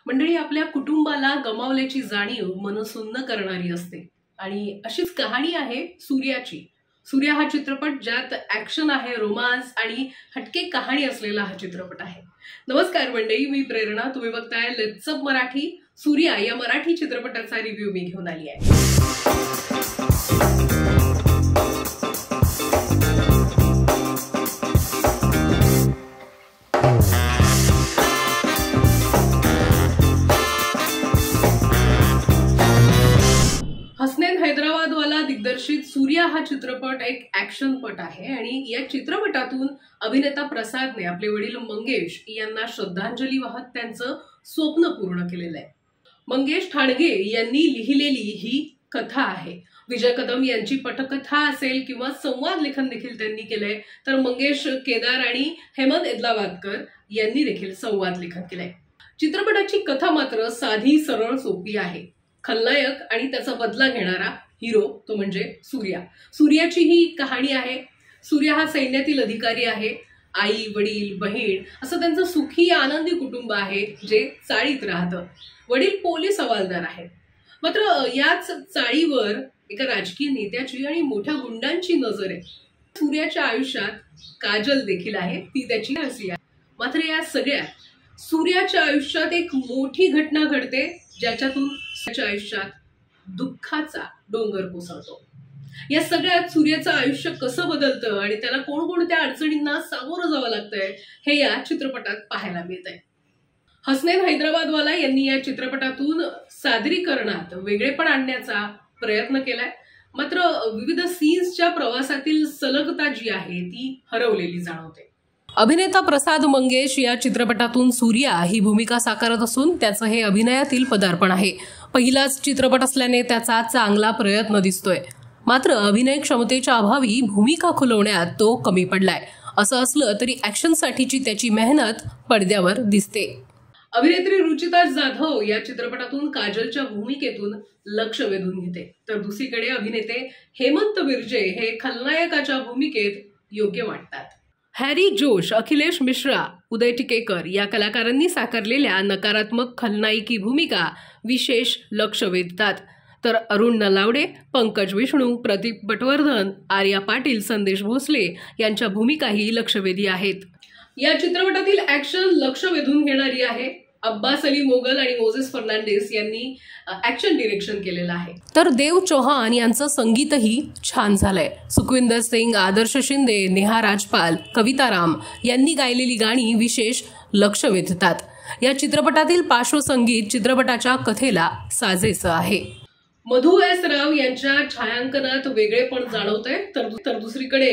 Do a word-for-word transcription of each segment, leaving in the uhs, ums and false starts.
मंडळी, आपल्या कुटुंबाला गमावल्याची जाणीव मनसुन्न करणारी असते आणि अशीच कहाणी आहे सूर्याची। सूर्या हा चित्रपट ज्यात ऍक्शन आहे, रोमांस आणि हटके कहाणी असलेला हा चित्रपट आहे। नमस्कार मंडळी, मी प्रेरणा, तुम्ही बघताय लेट्स अप मराठी। सूर्या या मराठी चित्रपटाचा रिव्ह्यू मी घेऊन आली आहे। हसनैन हैदराबादवाला दिग्दर्शित सूर्या हा चित्रपट एक ऍक्शन पट आहे आणि या चित्रपटातून अभिनेता प्रसादने आपले वडील मंगेश यांना श्रद्धांजली वाहत त्यांचं स्वप्न पूर्ण केलेलं आहे। मंगेश ठाणगे यांनी लिहिलेली ही कथा आहे। विजय कदम यांची पटकथा असेल किंवा संवाद लेखन देखील त्यांनी केलंय, तर मंगेश केदार आणि हेमंत एदलाबादकर यांनी देखील संवाद लेखन केलंय। चित्रपटाची कथा मात्र साधी सरळ सोपी आहे। खलनायक आणि त्याचा बदला घेणारा हिरो तो म्हणजे सूर्या। सूर्याची ही कहाणी आहे। सूर्या हा सैन्यातील अधिकारी आहे। आई, वडील, बहीण असं त्यांचं सुखी आनंदी कुटुंब आहे जे चाळीत राहतं। वडील पोलीस हवालदार आहेत, मात्र याच चाळीवर एका राजकीय नेत्याची आणि मोठ्या गुंडांची नजर आहे। सूर्याच्या आयुष्यात काजल देखील आहे, ती त्याची हसी आहे। मात्र या सगळ्यात सूर्याच्या आयुष्यात एक मोठी घटना घडते ज्याच्यातून त्याच्या आयुष्यात दुःखाचा डोंगर कोसळतो। या सगळ्यात सूर्याचं आयुष्य कसं बदलतं आणि त्याला कोणकोणत्या अडचणींना सामोरं जावं लागतंय हे या चित्रपटात पाहायला मिळतंय। हसनैन हैदराबादवाला यांनी या चित्रपटातून सादरीकरणात वेगळेपण आणण्याचा प्रयत्न केलाय, मात्र विविध सीन्सच्या प्रवासातील सलगता जी आहे ती हरवलेली जाणवते। अभिनेता प्रसाद मंगेश या चित्रपटातून सूर्या ही भूमिका साकारत असून त्याचं हे अभिनयातील पदार्पण आहे। पहिलाच चित्रपट असल्याने त्याचा चांगला प्रयत्न दिसतोय, मात्र अभिनय क्षमतेच्या अभावी भूमिका खुलवण्यात तो कमी पडलाय। असं असलं तरी ऍक्शनसाठीची त्याची मेहनत पडद्यावर दिसते। अभिनेत्री रुचिता जाधव या चित्रपटातून काजलच्या भूमिकेतून लक्ष वेधून घेते, तर दुसरीकडे अभिनेते हेमंत बिर्जे हे खलनायकाच्या भूमिकेत योग्य वाटतात। हॅरी जोश, अखिलेश मिश्रा, उदय टिकेकर या कलाकारांनी साकारलेल्या नकारात्मक खलनायकी भूमिका विशेष लक्ष वेधतात, तर अरुण नलावडे, पंकज विष्णू, प्रदीप पटवर्धन, आर्या पाटील, संदेश भोसले यांच्या भूमिकाही लक्षवेधी आहेत। या चित्रपटातील ऍक्शन लक्ष वेधून घेणारी आहे। अब्बास अली मोगल आणि मोजेस फर्नांडिस यांनी ऍक्शन डिरेक्शन केलेलं आहे, तर देव चौहान यांचं संगीतही छान झालंय। सुखविंदर सिंग, आदर्श शिंदे, नेहा राजपाल, कविता राम यांनी गायलेली गाणी विशेष लक्ष वेधतात। या चित्रपटातील पार्श्वसंगीत चित्रपटाच्या कथेला साजेसं आहे। मधु एस राव यांच्या छायांकनात वेगळेपण जाणवतंय, तर दुसरीकडे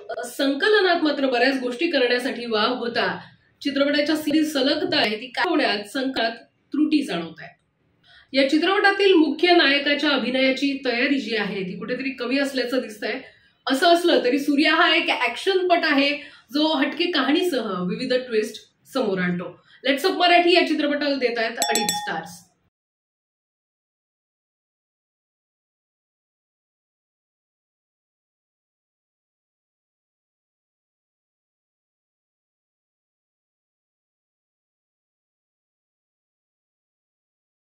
संकलनात मात्र बऱ्याच गोष्टी करण्यासाठी वाव होता। चित्रपटाच्या सीरीज सलगता आहे ती काय होण्यात संकटात त्रुटी जाणवत आहे। या चित्रपटातील मुख्य नायकाच्या अभिनयाची तयारी जी आहे ती कुठेतरी कमी असल्याचं दिसतंय। असं असलं तरी सूर्या हा एक ऍक्शन पट आहे जो हटके कहाणीसह विविध ट्विस्ट समोर आणतो। लेट्स अप मराठी या चित्रपटाला देत आहेत अडीच स्टार्स।